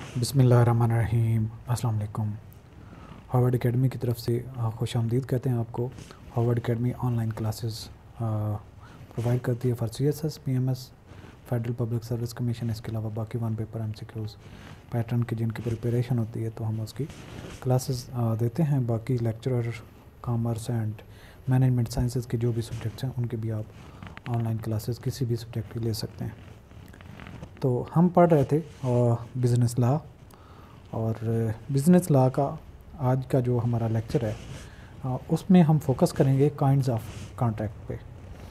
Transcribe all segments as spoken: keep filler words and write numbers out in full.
बिस्मिल्लाहिर्रहमानिर्रहीम। अस्सलाम वालेकुम। हार्वर्ड एकेडमी की तरफ से खुश आमदीद कहते हैं आपको। Harvard Academy online classes provide करती है for C S S, P M S, federal public service commission, इसके अलावा बाकी one paper M C Qs pattern की जिनकी प्रिपरेशन होती है तो हम उसकी क्लासेस देते हैं। बाकी lecturer commerce and management sciences के जो भी सब्जेक्ट्स हैं उनके भी आप ऑनलाइन क्लासेस किसी भी सब्जेक्ट की ले सकते हैं। तो हम पढ़ रहे थे बिज़नेस लॉ, और बिज़नेस लॉ का आज का जो हमारा लेक्चर है आ, उसमें हम फोकस करेंगे काइंड्स ऑफ कॉन्ट्रैक्ट पे।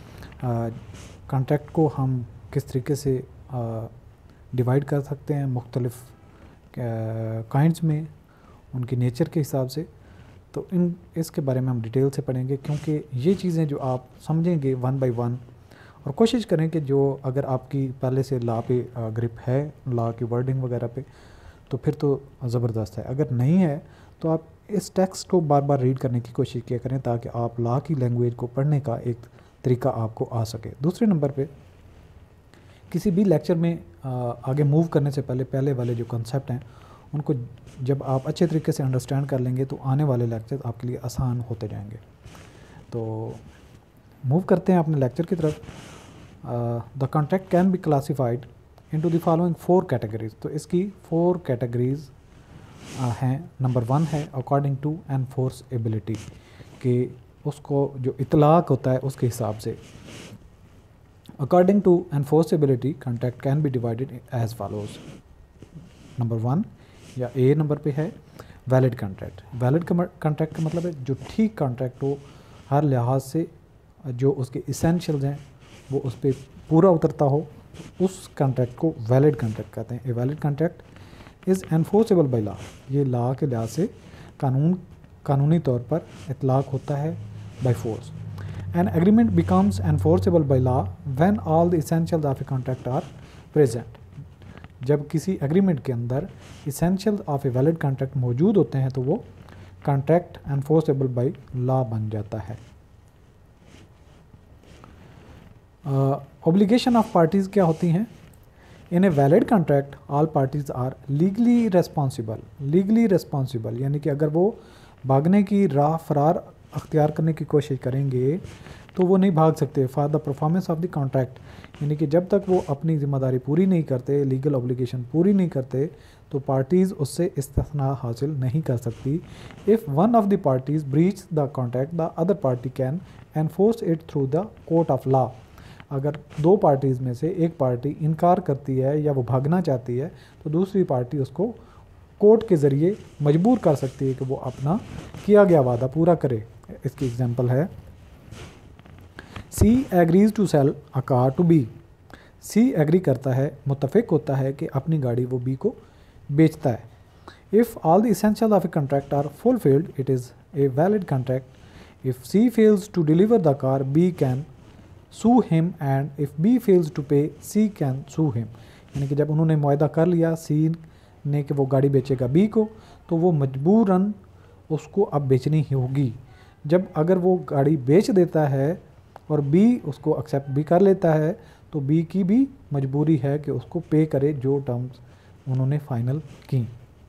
कॉन्ट्रैक्ट को हम किस तरीके से डिवाइड कर सकते हैं मुख्तलिफ काइंड्स में, उनकी नेचर के हिसाब से। तो इन इसके बारे में हम डिटेल से पढ़ेंगे, क्योंकि ये चीज़ें जो आप समझेंगे वन बाय वन, और कोशिश करें कि जो अगर आपकी पहले से लॉ पे ग्रिप है, लॉ की वर्डिंग वगैरह पे, तो फिर तो ज़बरदस्त है। अगर नहीं है तो आप इस टेक्स्ट को बार बार रीड करने की कोशिश किया करें ताकि आप लॉ की लैंग्वेज को पढ़ने का एक तरीका आपको आ सके। दूसरे नंबर पे, किसी भी लेक्चर में आगे मूव करने से पहले पहले वाले जो कॉन्सेप्ट हैं उनको जब आप अच्छे तरीके से अंडरस्टैंड कर लेंगे तो आने वाले लेक्चर आपके लिए आसान होते जाएंगे। तो मूव करते हैं अपने लेक्चर की तरफ। The contract can be classified into the following four categories. तो इसकी फोर कैटेगरीज हैं। नंबर वन है अकॉर्डिंग टू एनफोर्सेबिलिटी, कि उसको जो इतलाक होता है उसके हिसाब से। According to enforceability contract can be divided as follows. Number one या ए नंबर पे है वैलिड कॉन्ट्रैक्ट। वैलिड कॉन्ट्रैक्ट का मतलब है जो ठीक कॉन्ट्रैक्ट हो, हर लिहाज से जो उसके इसेंशियल्स हैं वो उस पर पूरा उतरता हो, उस कॉन्ट्रैक्ट को वैलिड कॉन्ट्रैक्ट कहते हैं। A valid contract is enforceable by law. ये लॉ के लिहाज से कानून कानूनी तौर पर इतलाक होता है by force. An agreement becomes enforceable by law when all the essentials of a contract are present. जब किसी एग्रीमेंट के अंदर essential of a valid contract मौजूद होते हैं तो वो कॉन्ट्रैक्ट एनफोर्सेबल बाय लॉ बन जाता है। ऑब्लिगेशन ऑफ पार्टीज़ क्या होती हैं? In a valid contract all parties are legally responsible. Legally responsible यानी कि अगर वो भागने की राह फरार अख्तियार करने की कोशिश करेंगे तो वो नहीं भाग सकते। For the performance of the contract, यानी कि जब तक वो अपनी ज़िम्मेदारी पूरी नहीं करते, लीगल ऑब्लिगेशन पूरी नहीं करते, तो पार्टीज़ उससे इस्तिस्ना हासिल नहीं कर सकती। If one of the parties breach the contract the other party can enforce it through the court of law. अगर दो पार्टीज़ में से एक पार्टी इनकार करती है या वो भागना चाहती है तो दूसरी पार्टी उसको कोर्ट के ज़रिए मजबूर कर सकती है कि वो अपना किया गया वादा पूरा करे। इसकी एग्जांपल है C agrees to sell a car to B. C agree करता है, मुत्तफिक होता है कि अपनी गाड़ी वो बी को बेचता है। If all the essential of a contract are fulfilled it is a valid contract. If C fails to deliver the car B can sue him and if B fails to pay C can sue him। यानी कि जब उन्होंने मुआहदा कर लिया C ने कि वो गाड़ी बेचेगा B को, तो वो मजबूरन उसको अब बेचनी ही होगी। जब अगर वो गाड़ी बेच देता है और B उसको एक्सेप्ट भी कर लेता है तो B की भी मजबूरी है कि उसको पे करे जो टर्म्स उन्होंने फाइनल की।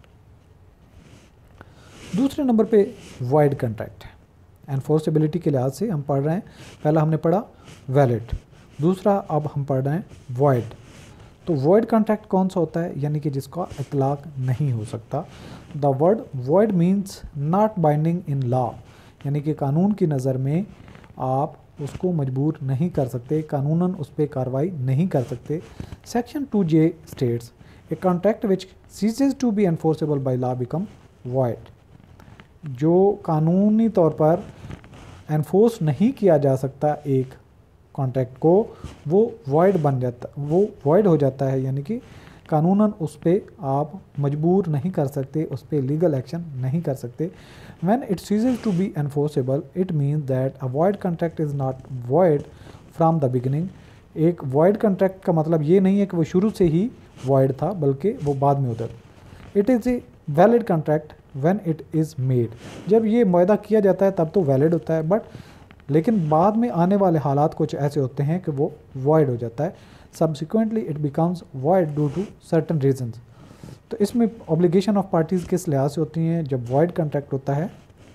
दूसरे नंबर पे वॉइड कॉन्ट्रैक्ट है। एनफोर्सेबिलिटी के लिहाज से हम पढ़ रहे हैं, पहला हमने पढ़ा वैलिड, दूसरा अब हम पढ़ रहे हैं वॉइड। तो वॉइड कॉन्ट्रैक्ट कौन सा होता है? यानी कि जिसका इतलाक नहीं हो सकता। The word void means not binding in law, यानी कि कानून की नज़र में आप उसको मजबूर नहीं कर सकते, कानूनन उस पर कार्रवाई नहीं कर सकते। Section two J states a contract which ceases to be enforceable by law become void. जो कानूनी तौर पर एनफोर्स नहीं किया जा सकता एक कॉन्ट्रैक्ट को, वो वॉइड बन जाता वो वॉइड हो जाता है, यानी कि कानूनन उस पर आप मजबूर नहीं कर सकते, उस पर लीगल एक्शन नहीं कर सकते। When it ceases to be enforceable it means that a void contract is not void from the beginning. एक वॉइड कॉन्ट्रैक्ट का मतलब ये नहीं है कि वो शुरू से ही वॉइड था, बल्कि वो बाद में उधर। It is a valid contract when it is made. जब ये मुआहदा किया जाता है तब तो वैलिड होता है, बट लेकिन बाद में आने वाले हालात कुछ ऐसे होते हैं कि वो वॉइड हो जाता है। Subsequently it becomes void due to certain reasons. तो इसमें ऑब्लिगेशन ऑफ पार्टीज़ किस लिहाज से होती हैं? जब वॉइड कॉन्ट्रैक्ट होता है,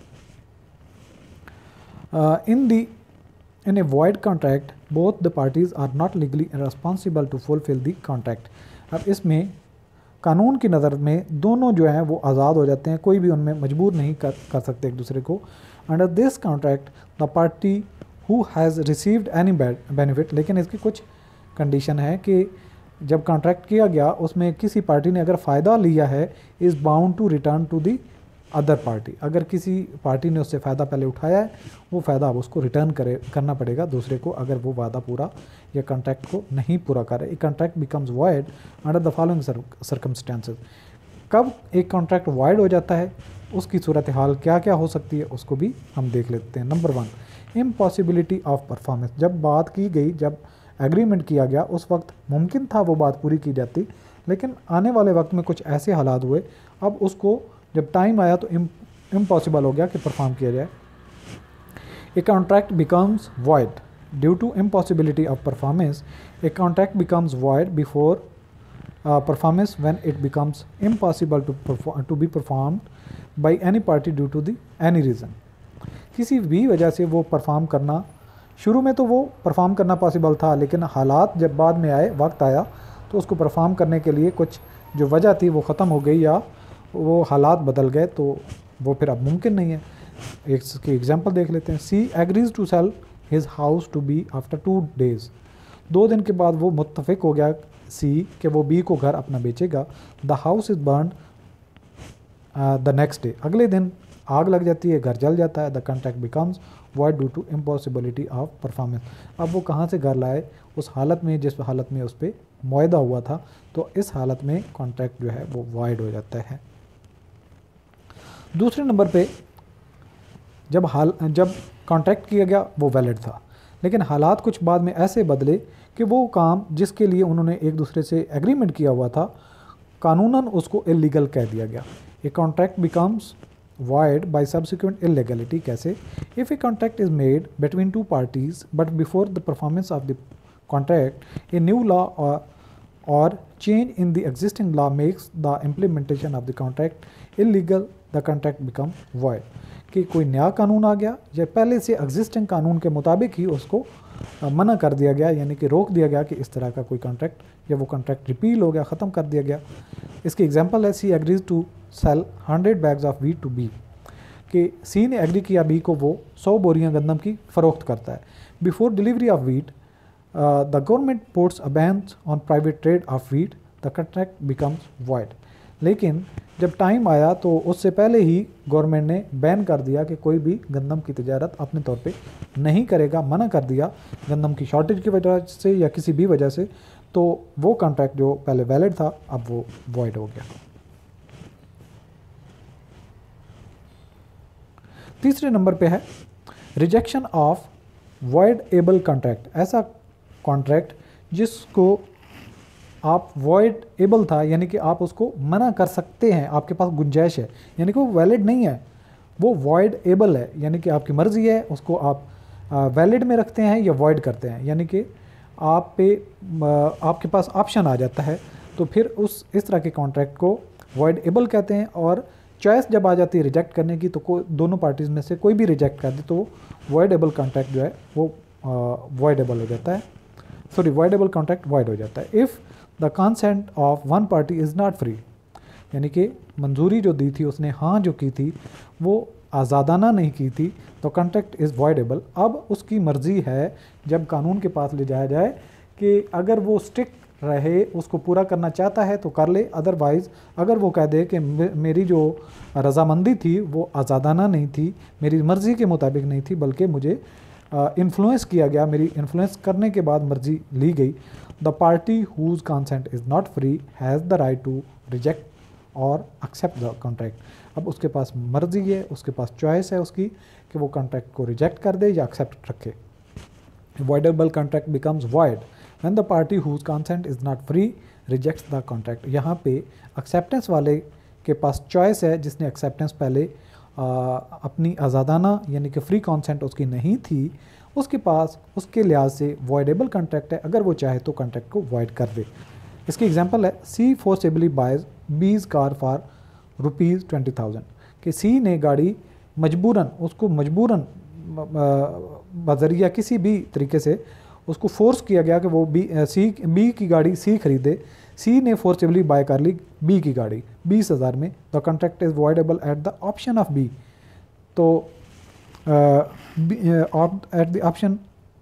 in the in a void contract both the parties are not legally responsible to fulfil the contract. अब इसमें कानून की नज़र में दोनों जो हैं वो आज़ाद हो जाते हैं, कोई भी उनमें मजबूर नहीं कर कर सकते एक दूसरे को। Under this contract the party who has received any benefit, लेकिन इसकी कुछ कंडीशन है कि जब कॉन्ट्रैक्ट किया गया उसमें किसी पार्टी ने अगर फ़ायदा लिया है, is bound to return to the other party. अगर किसी पार्टी ने उससे फ़ायदा पहले उठाया है, वो फ़ायदा अब उसको रिटर्न करे करना पड़ेगा दूसरे को, अगर वो वादा पूरा या कॉन्ट्रैक्ट को नहीं पूरा करे। A contract becomes void under the following circumstances. कब एक कॉन्ट्रैक्ट वॉइड हो जाता है, उसकी सूरत हाल क्या क्या हो सकती है, उसको भी हम देख लेते हैं। Number one, impossibility of performance. जब बात की गई, जब एग्रीमेंट किया गया, उस वक्त मुमकिन था वो बात पूरी की जाती, लेकिन आने वाले वक्त में कुछ ऐसे हालात हुए, अब उसको जब टाइम आया तो इम्पॉसिबल हो गया कि परफॉर्म किया जाए। A contract becomes void due to impossibility of performance. A contract becomes void before performance when it becomes impossible to to be performed by any party due to the any reason. किसी भी वजह से वो perform करना, शुरू में तो वो परफॉर्म करना पॉसिबल था, लेकिन हालात जब बाद में आए, वक्त आया, तो उसको परफॉर्म करने के लिए कुछ जो वजह थी वो ख़त्म हो गई या वो हालात बदल गए, तो वो फिर अब मुमकिन नहीं है। एक इसकी एग्जांपल देख लेते हैं। C agrees to sell his house to B after two days. दो दिन के बाद वो मुत्तफिक हो गया सी कि वो बी को घर अपना बेचेगा। The house is burn the next day. अगले दिन आग लग जाती है, घर जल जाता है। The contract becomes void due to impossibility of performance. अब वो कहाँ से घर लाए? उस हालत में जिस हालत में उस पर मुआहदा हुआ था, तो इस हालत में कॉन्ट्रैक्ट जो है वो वॉइड हो जाता है। दूसरे नंबर पे, जब हाल जब कॉन्ट्रैक्ट किया गया वो वैलिड था, लेकिन हालात कुछ बाद में ऐसे बदले कि वो काम जिसके लिए उन्होंने एक दूसरे से एग्रीमेंट किया हुआ था, कानूनन उसको इलीगल कह दिया गया। A contract becomes void by subsequent illegality। कैसे? If a contract is made between two parties but before the performance of the contract a new law or or change in the existing law makes the implementation of the contract illegal, the contract become void। कि कोई नया कानून आ गया या पहले से existing कानून के मुताबिक ही उसको मना कर दिया गया, यानी कि रोक दिया गया कि इस तरह का कोई कॉन्ट्रैक्ट, या वो कॉन्ट्रैक्ट रिपील हो गया, ख़त्म कर दिया गया। इसकी एग्जांपल है, C agrees to sell hundred bags of wheat to B. कि सी ने एग्री किया बी को वो सौ बोरियां गंदम की फ़रोख्त करता है। Before delivery of wheat the government puts a ban on private trade of wheat, the contract becomes void. लेकिन जब टाइम आया तो उससे पहले ही गवर्नमेंट ने बैन कर दिया कि कोई भी गंदम की तिजारत अपने तौर पे नहीं करेगा, मना कर दिया गंदम की शॉर्टेज की वजह से या किसी भी वजह से, तो वो कॉन्ट्रैक्ट जो पहले वैलिड था अब वो वॉइड हो गया। तीसरे नंबर पे है rejection of voidable contract. ऐसा कॉन्ट्रैक्ट जिसको आप वॉइड एबल था, यानी कि आप उसको मना कर सकते हैं, आपके पास गुंजाइश है, यानी कि वो वैलिड नहीं है, वो वॉइड एबल है, यानी कि आपकी मर्ज़ी है उसको आप वैलिड में रखते हैं या वॉइड करते हैं, यानी कि आप पे आपके पास ऑप्शन आ जाता है, तो फिर उस इस तरह के कॉन्ट्रैक्ट को वॉइड एबल कहते हैं। और चॉइस जब आ जाती है रिजेक्ट करने की, तो कोई दोनों पार्टीज़ में से कोई भी रिजेक्ट कर दे तो वो वॉइड एबल कॉन्ट्रैक्ट जो है वो वॉइड एबल हो जाता है, sorry voidable contract void हो जाता है। If the consent of one party is not free, यानी कि मंजूरी जो दी थी उसने, हाँ जो की थी वो आज़ादाना नहीं की थी, तो कॉन्ट्रैक्ट इज़ वॉइडेबल। अब उसकी मर्ज़ी है, जब कानून के पास ले जाया जाए कि अगर वो स्टिक रहे, उसको पूरा करना चाहता है तो कर ले, अदरवाइज़ अगर वो कह दे कि मेरी जो रज़ामंदी थी वो आज़ादाना नहीं थी, मेरी मर्ज़ी के मुताबिक नहीं थी, बल्कि मुझे इन्फ्लुएंस किया गया, मेरी इन्फ्लुएंस करने के बाद मर्ज़ी ली गई, the party whose consent is not free has the right to reject और एक्सेप्ट द कॉन्ट्रैक्ट। अब उसके पास मर्ज़ी है, उसके पास चॉइस है उसकी कि वो कॉन्ट्रैक्ट को रिजेक्ट कर दे या एक्सेप्ट रखे। Voidable contract becomes void when the party whose consent is not free rejects the contract. यहाँ पे एक्सेप्टेंस वाले के पास चॉइस है, जिसने एक्सेप्टेंस पहले आ, अपनी आज़ादाना यानी कि फ्री कॉन्सेंट उसकी नहीं थी, उसके पास उसके लिहाज से वॉइडेबल कॉन्ट्रैक्ट है, अगर वो चाहे तो कॉन्ट्रैक्ट को वॉइड कर दे। इसकी एग्जांपल है, C forcibly buys B's car for rupees twenty thousand, कि सी ने गाड़ी मजबूरन, उसको मजबूरन बजरिया किसी भी तरीके से उसको फोर्स किया गया कि वो बी सी बी की गाड़ी सी खरीदे, सी ने फोर्सेबली बाय कर ली बी की गाड़ी बीस हज़ार में, the contract is voidable at the option of B. तो at the option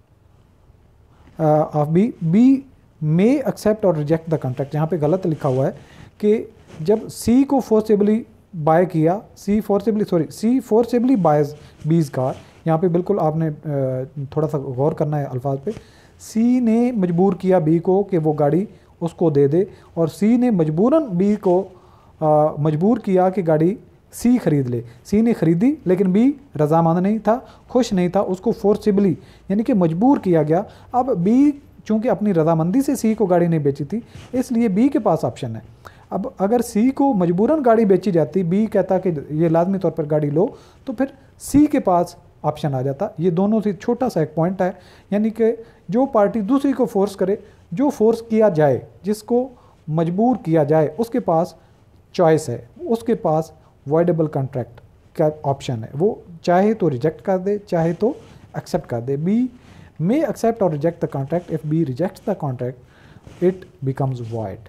of B, B may accept और रिजेक्ट द कॉन्ट्रैक्ट। यहाँ पे गलत लिखा हुआ है कि जब सी को फोर्सेबली बाय किया, C forcibly sorry C forcibly buys B's car, यहाँ पे बिल्कुल आपने थोड़ा सा गौर करना है अल्फाज पे। सी ने मजबूर किया बी को कि वो गाड़ी उसको दे दे, और सी ने मजबूरन बी को आ, मजबूर किया कि गाड़ी सी खरीद ले। सी ने खरीदी लेकिन बी रजामंद नहीं था, खुश नहीं था, उसको फोर्सेबली यानी कि मजबूर किया गया। अब बी चूँकि अपनी रजामंदी से सी को गाड़ी नहीं बेची थी, इसलिए बी के पास ऑप्शन है। अब अगर सी को मजबूरन गाड़ी बेची जाती, बी कहता कि ये लाजमी तौर पर गाड़ी लो, तो फिर सी के पास ऑप्शन आ जाता। ये दोनों से छोटा सा एक पॉइंट है, यानी कि जो पार्टी दूसरी को फोर्स करे, जो फोर्स किया जाए, जिसको मजबूर किया जाए, उसके पास चॉइस है, उसके पास वॉइडेबल कॉन्ट्रैक्ट का ऑप्शन है। वो चाहे तो रिजेक्ट कर दे, चाहे तो एक्सेप्ट कर दे। बी मे एक्सेप्ट और reject the contract, if B rejects the contract it becomes void.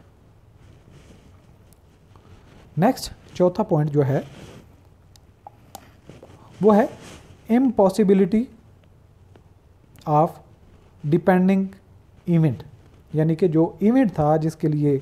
Next चौथा पॉइंट जो है वो है इम्पॉसिबिलिटी ऑफ डिपेंडिंग इवेंट, यानी कि जो इवेंट था जिसके लिए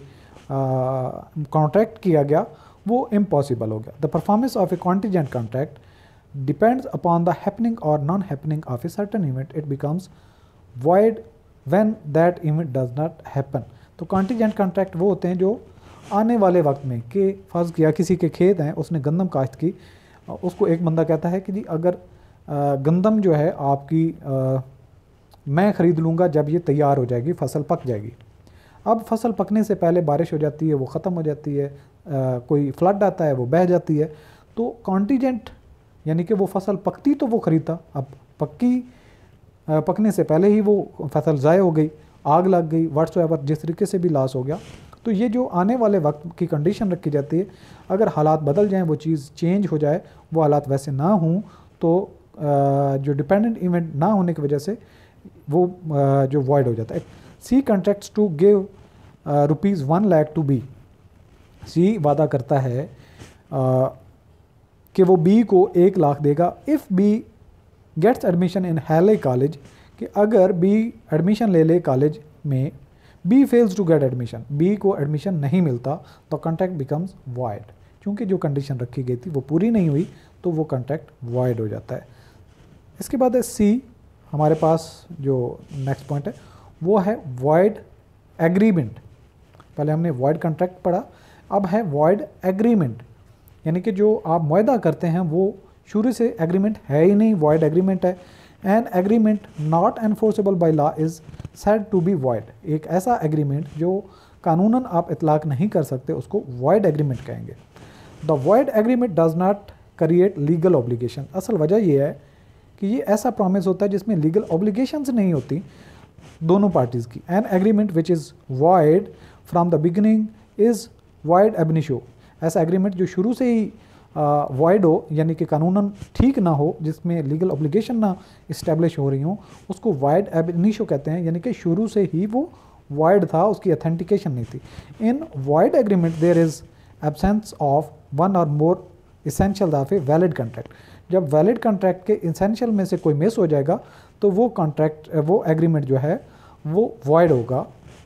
कॉन्ट्रैक्ट किया गया वो इम्पॉसिबल हो गया। The performance of a contingent contract depends upon the happening और non happening of a certain event, it becomes void when that event does not happen. तो कॉन्टीजेंट कॉन्ट्रैक्ट वो होते हैं जो आने वाले वक्त में, कि फ़र्ज़ किया किसी के खेत हैं, उसने गंदम काश्त की, उसको एक बंदा कहता है कि जी अगर गंदम जो है आपकी आ, मैं ख़रीद लूँगा जब ये तैयार हो जाएगी, फसल पक जाएगी। अब फसल पकने से पहले बारिश हो जाती है, वो ख़त्म हो जाती है, आ, कोई फ्लड आता है, वो बह जाती है। तो कॉन्टीजेंट यानी कि वो फसल पकती तो वो ख़रीदता, अब पक्की आ, पकने से पहले ही वो फसल ज़ाय हो गई, आग लग गई, व्हाट्सएवर जिस तरीके से भी लॉस हो गया। तो ये जो आने वाले वक्त की कंडीशन रखी जाती है, अगर हालात बदल जाएं, वो चीज़ चेंज हो जाए, वो हालात वैसे ना हों, तो जो डिपेंडेंट इवेंट ना होने की वजह से वो जो वॉइड हो जाता है। C contracts to give rupees one lakh to B, C वादा करता है आ, कि वो बी को एक लाख देगा if B gets admission in Haley college, कि अगर बी एडमिशन ले ले कॉलेज में, B fails to get admission, B को एडमिशन नहीं मिलता, तो कॉन्ट्रैक्ट बिकम्स वॉइड। क्योंकि जो कंडीशन रखी गई थी वो पूरी नहीं हुई, तो वो कॉन्ट्रैक्ट वॉइड हो जाता है। इसके बाद है सी, हमारे पास जो नेक्स्ट पॉइंट है वो है वॉइड एग्रीमेंट। पहले हमने वॉइड कॉन्ट्रैक्ट पढ़ा, अब है वॉइड एग्रीमेंट, यानी कि जो आप मुआहदा करते हैं वो शुरू से एग्रीमेंट है ही नहीं, वॉइड एग्रीमेंट है। An agreement not enforceable by law is said to be void, एक ऐसा एग्रीमेंट जो कानूनन आप इतलाक नहीं कर सकते, उसको वॉइड एग्रीमेंट कहेंगे। The void agreement does not create legal obligation. असल वजह यह है कि ये ऐसा प्रॉमिस होता है जिसमें लीगल ऑब्लिगेशंस नहीं होती दोनों पार्टीज़ की। An agreement which is void from the beginning is void ab initio, ऐसा एग्रीमेंट जो शुरू से ही वॉइड हो, यानी कि कानूनन ठीक ना हो, जिसमें लीगल ऑब्लिगेशन ना इस्टेब्लिश हो रही हो, उसको वॉइड एब इनिशियो कहते हैं, यानी कि शुरू से ही वो वॉइड था, उसकी अथेंटिकेशन नहीं थी। In void agreement there is absence of one और more essential of a valid contract. जब वैलिड कॉन्ट्रैक्ट के इसेंशियल में से कोई मिस हो जाएगा तो वो कॉन्ट्रैक्ट वो एग्रीमेंट जो है वो वॉइड होगा।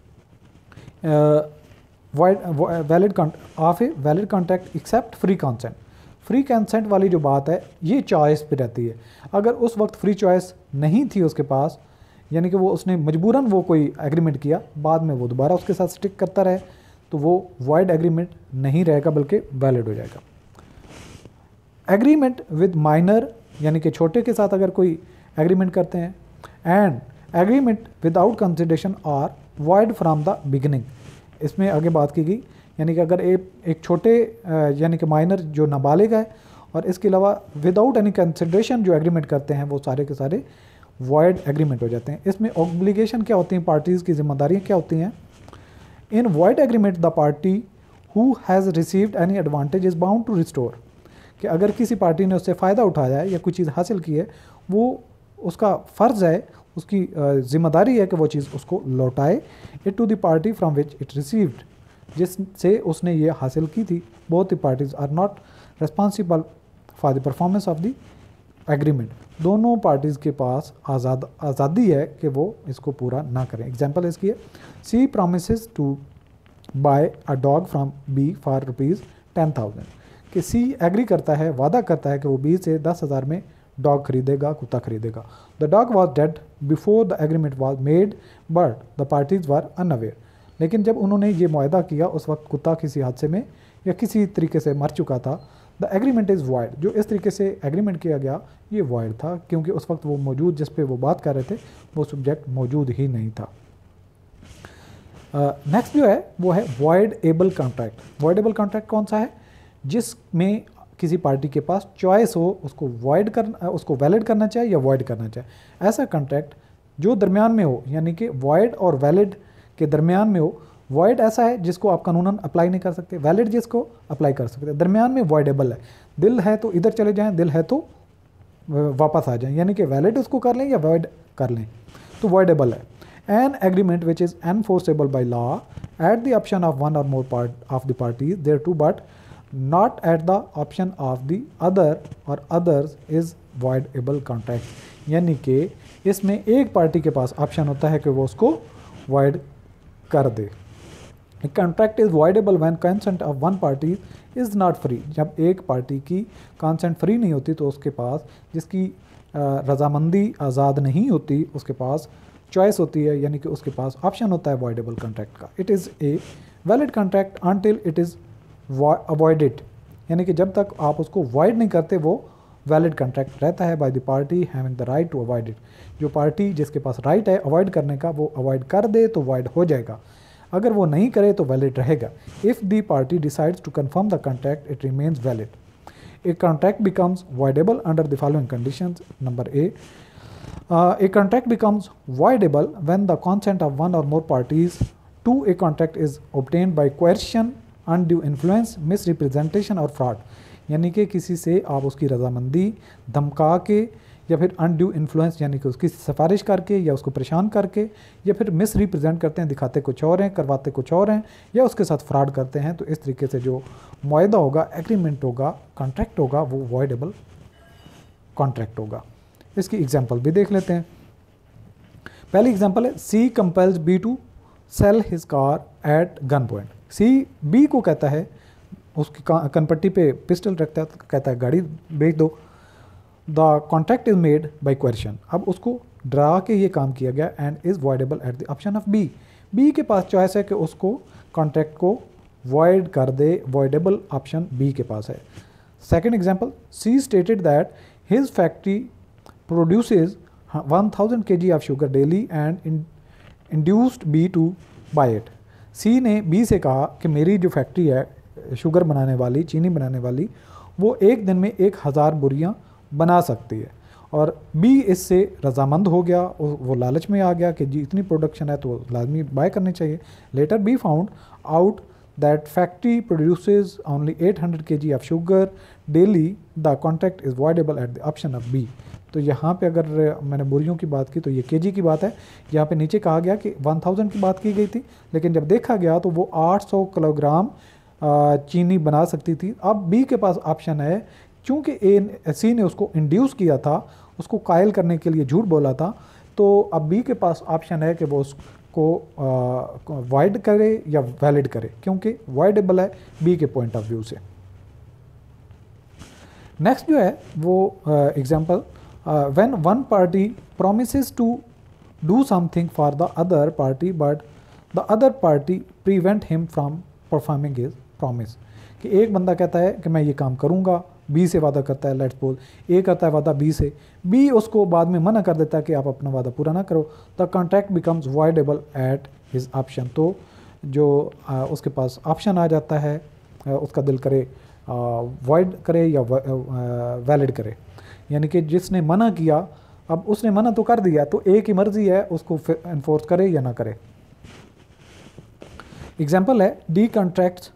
Void valid of a valid contract except free consent. Free consent वाली जो बात है ये चॉइस पे रहती है। अगर उस वक्त फ्री चॉइस नहीं थी उसके पास, यानी कि वो उसने मजबूरन वो कोई एग्रीमेंट किया, बाद में वो दोबारा उसके साथ स्टिक करता रहे, तो वो वॉइड एग्रीमेंट नहीं रहेगा बल्कि वैलिड हो जाएगा। एग्रीमेंट विद माइनर, यानी कि छोटे के साथ अगर कोई एग्रीमेंट करते हैं, and agreement without consideration are void from the beginning. इसमें आगे बात की गई, यानी कि अगर एक एक छोटे यानी कि माइनर जो नाबालिग है, और इसके अलावा विदाउट एनी कंसिडरेशन जो एग्रीमेंट करते हैं, वो सारे के सारे वॉइड एग्रीमेंट हो जाते हैं। इसमें ऑब्लिगेशन क्या होती हैं, पार्टीज़ की जिम्मेदारियाँ क्या होती हैं। In void agreement the party who has received any advantage is bound to restore, कि अगर किसी पार्टी ने उससे फ़ायदा उठाया है या कोई चीज़ हासिल की है, वो उसका फ़र्ज़ है, उसकी ज़िम्मेदारी है कि वो चीज़ उसको लौटाए it to the party from which it received, जिससे उसने ये हासिल की थी। Both the parties are not responsible for the performance of the agreement, दोनों पार्टीज़ के पास आज़ाद आज़ादी है कि वो इसको पूरा ना करें। एग्जाम्पल इसकी है, C promises to buy a dog from B for rupees ten thousand, कि सी एग्री करता है, वादा करता है कि वो बी से दस हज़ार में डॉग खरीदेगा, कुत्ता खरीदेगा। The dog was dead before the agreement was made but the parties were unaware, लेकिन जब उन्होंने ये मुआहदा किया उस वक्त कुत्ता किसी हादसे में या किसी तरीके से मर चुका था। द एग्रीमेंट इज़ वॉइड, जो इस तरीके से एग्रीमेंट किया गया ये वॉइड था, क्योंकि उस वक्त वो मौजूद जिस पे वो बात कर रहे थे वो सब्जेक्ट मौजूद ही नहीं था। नेक्स्ट uh, जो है वो है voidable contract. Voidable contract कौन सा है? जिसमें किसी पार्टी के पास चॉइस हो उसको वॉइड करना, उसको वैलिड करना चाहे या वॉइड करना चाहे। ऐसा कॉन्ट्रैक्ट जो दरमियान में हो, यानी कि वॉइड और वैलिड के दरमियान में हो। वॉइड ऐसा है जिसको आप कानूनन अप्लाई नहीं कर सकते, वैलिड जिसको अप्लाई कर सकते, दरमियान में वॉइडेबल है। दिल है तो इधर चले जाएं, दिल है तो वापस आ जाएं, यानी कि वैलिड उसको कर लें या वॉइड कर लें, तो वॉइडेबल है। An agreement which is enforceable by law at the option of one और more part of the parties thereto but not at the option of the other और अदर्स इज़ वॉइडेबल कॉन्ट्रैक्ट, यानी कि इसमें एक party के पास option होता है कि वो उसको वॉइड कर दे। A contract is voidable when consent of one party is not free, जब एक पार्टी की consent फ्री नहीं होती तो उसके पास, जिसकी रजामंदी आज़ाद नहीं होती, उसके पास चॉइस होती है, यानी कि उसके पास ऑप्शन होता है voidable contract का। It is a valid contract until it is avoided, यानी कि जब तक आप उसको void नहीं करते वो वैलिड कॉन्ट्रैक्ट रहता है। By the party having the right to avoid it, जो पार्टी जिसके पास राइट है अवॉइड करने का वो अवॉइड कर दे तो void हो जाएगा, अगर वो नहीं करे तो वैलिड रहेगा। If the party decides to confirm the contract it remains valid. A contract becomes voidable under the following conditions. Number A, a contract becomes voidable when the consent of one और more parties to a contract is obtained by coercion, undue influence, misrepresentation और fraud, यानी कि किसी से आप उसकी रजामंदी धमका के या फिर अनड्यू इन्फ्लुएंस, यानी कि उसकी सिफारिश करके या उसको परेशान करके या फिर मिस रिप्रेजेंट करते हैं, दिखाते कुछ और हैं करवाते कुछ और हैं, या उसके साथ फ्रॉड करते हैं, तो इस तरीके से जो मुआहदा होगा, एग्रीमेंट होगा, कॉन्ट्रैक्ट होगा, वो वॉइडेबल कॉन्ट्रैक्ट होगा। इसकी एग्जांपल भी देख लेते हैं। पहली एग्जांपल है, C compels B to sell his car at gun point. C B को कहता है, उसकी कनपट्टी पे पिस्टल रखता है, कहता है गाड़ी बेच दो। The contract is made by question, अब उसको डरा के ये काम किया गया, and is voidable at the option of B. B के पास चॉइस है कि उसको कॉन्ट्रैक्ट को वॉइड कर दे, वॉइडेबल ऑप्शन बी के पास है। Second example, C stated that his factory produces one thousand K G of sugar daily and induced B to buy it. C ने बी से कहा कि मेरी जो फैक्ट्री है शुगर बनाने वाली, चीनी बनाने वाली, वो एक दिन में एक हज़ार बुरियाँ बना सकती है, और बी इससे रजामंद हो गया, वो लालच में आ गया कि जी इतनी प्रोडक्शन है तो लाजमी बाय करनी चाहिए। Later B found out that factory produces only eight hundred K G of sugar daily, the contract is voidable at the option of B. तो यहाँ पे अगर मैंने बुरियों की बात की तो ये केजी की बात है, यहाँ पे नीचे कहा गया कि वन थाउजेंड की बात की गई थी, लेकिन जब देखा गया तो वो आठ सौ किलोग्राम चीनी बना सकती थी। अब बी के पास ऑप्शन है, चूँकि ए सी ने उसको इंड्यूस किया था, उसको कायल करने के लिए झूठ बोला था, तो अब बी के पास ऑप्शन है कि वो उसको वाइड करे या वैलिड करे, क्योंकि वाइडेबल है बी के पॉइंट ऑफ व्यू से। नेक्स्ट जो है वो example, when one party promises to do something for the other party but the other party prevent him from performing his promise, कि एक बंदा कहता है कि मैं ये काम करूँगा, बी से वादा करता है, लेट्स सपोज ए करता है वादा बी से, बी उसको बाद में मना कर देता है कि आप अपना वादा पूरा ना करो, the contract becomes voidable at his option. तो जो आ, उसके पास ऑप्शन आ जाता है, आ, उसका दिल करे वॉइड करे या वैलिड करे, यानी कि जिसने मना किया, अब उसने मना तो कर दिया, तो ए की मर्जी है उसको इन्फोर्स करे या ना करे। एग्जाम्पल है, D contracts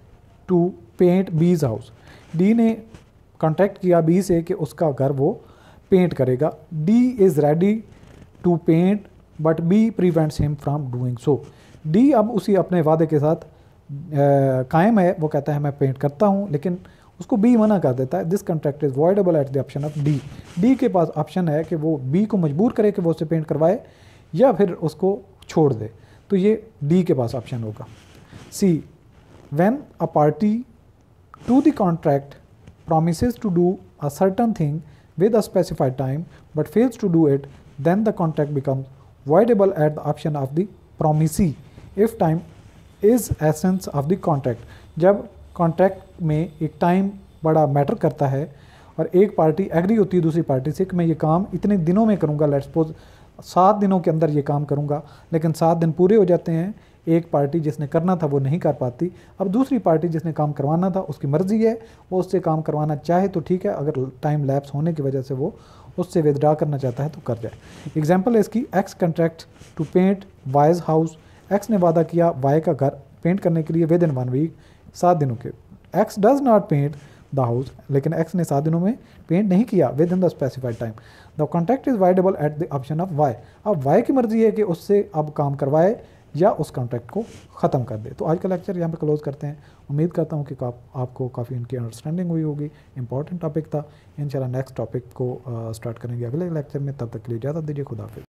to paint B's house. D ने कॉन्ट्रैक्ट किया बी से कि उसका घर वो पेंट करेगा। D is ready to paint but B prevents him from doing so. D अब उसी अपने वादे के साथ कायम है, वो कहता है मैं पेंट करता हूँ, लेकिन उसको बी मना कर देता है। This contract is voidable at the option of D. D के पास ऑप्शन है कि वो बी को मजबूर करे कि वो उससे पेंट करवाए या फिर उसको छोड़ दे, तो ये डी के पास ऑप्शन होगा। C, when a party to the contract promises to do a certain thing with a specified time but fails to do it, then the contract becomes voidable at the option of the promisee if time is essence of the contract। जब contract में एक time बड़ा matter करता है और एक party agree होती है दूसरी पार्टी से कि मैं ये काम इतने दिनों में करूँगा, लेट्स सपोज सात दिनों के अंदर ये काम करूँगा, लेकिन सात दिन पूरे हो जाते हैं, एक पार्टी जिसने करना था वो नहीं कर पाती। अब दूसरी पार्टी जिसने काम करवाना था उसकी मर्ज़ी है, वो उससे काम करवाना चाहे तो ठीक है, अगर टाइम लैप्स होने की वजह से वो उससे विदड्रा करना चाहता है तो कर जाए। एग्जांपल है इसकी, X contract to paint Y's house. X ने वादा किया वाई का घर पेंट करने के लिए विद इन वन वीक, सात दिनों के। X does not paint the house, लेकिन एक्स ने सात दिनों में पेंट नहीं किया within the specified time. The contract is voidable at the option of Y. अब वाई की मर्ज़ी है कि उससे अब काम करवाए या उस कॉन्ट्रैक्ट को ख़त्म कर दे। तो आज का लेक्चर यहाँ पे क्लोज़ करते हैं। उम्मीद करता हूँ कि आप, आपको काफ़ी इनकी अंडरस्टैंडिंग हुई होगी। इंपॉर्टेंट टॉपिक था। इंशाल्लाह नेक्स्ट टॉपिक को स्टार्ट करेंगे अगले लेक्चर में। तब तक के लिए इजाज़त दीजिए। खुदा हाफिज़।